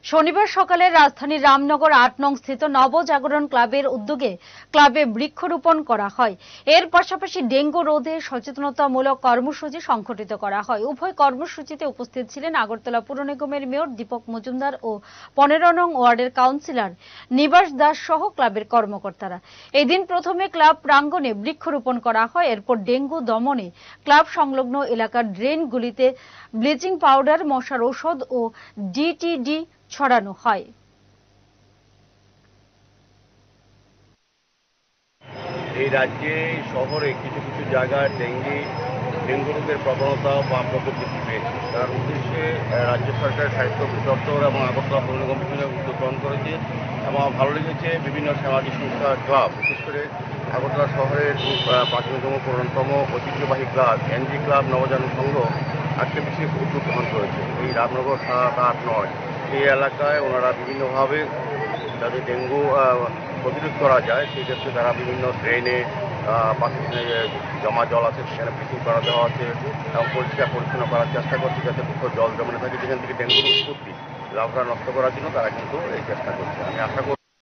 শনিবার সকালে রাজধানীর রামনগর ৮ নং স্থিত নবজাগরণ ক্লাবের উদ্যোগে ক্লাবে বৃক্ষরোপণ করা হয়। এর পাশাপাশি ডেঙ্গু রোধে সচেতনতামূলক কর্মসূচি সংগঠিত করা হয়। উভয় কর্মসূচিতে উপস্থিত ছিলেন আগরতলা পুর নিগমের মেয়র দীপক মজুমদার ও ১৫ নং ওয়ার্ডের কাউন্সিলর নিবাস দাস সহ ক্লাবের কর্মকর্তারা। এদিন প্রথমে ক্লাব প্রাঙ্গণে বৃক্ষরোপণ করা হয়। এরপর ডেঙ্গু দমনে ক্লাব সংলগ্ন এলাকার ড্রেনগুলিতে ব্লিচিং পাউডার, মশার ঔষধ ও ডিটিডি ছড়ানো হয়। এই রাজ্যে শহরে কিছু কিছু জায়গায় ডেঙ্গু রোগের প্রবণতা বা প্রকোপ বৃদ্ধি পেয়েছে। তার উদ্দেশ্যে রাজ্য সরকারের স্বাস্থ্য দপ্তর এবং আগরতলা পৌর নিগম বিভিন্ন উদ্যোগ গ্রহণ করেছে এবং ভালো লেগেছে। বিভিন্ন সামাজিক সংস্থা ক্লাব, বিশেষ করে আগরতলা শহরের প্রাচীনতম পুরাতনতম ঐতিহ্যবাহী club NG club Nabajagaran Sangha আজকে বিশেষ উদ্যোগ গ্রহণ করেছে। এই রামনগর ৭, ৮, ৯ এই এলাকায় ওনারা বিভিন্নভাবে যাতে ডেঙ্গু প্রতিরোধ করা যায় সেই ক্ষেত্রে তারা বিভিন্ন ড্রেনে পাশে জমা জল আছে সেখানে ব্লিচিং করা দেওয়া আছে এবং পরিষ্কার পরিচ্ছন্ন করার চেষ্টা করছে যাতে কোথাও জল জমে না থাকে, যেখান থেকে ডেঙ্গুর উৎপত্তি লাভরা নষ্ট করার জন্য তারা কিন্তু এই চেষ্টা করছে। আমি আশা করব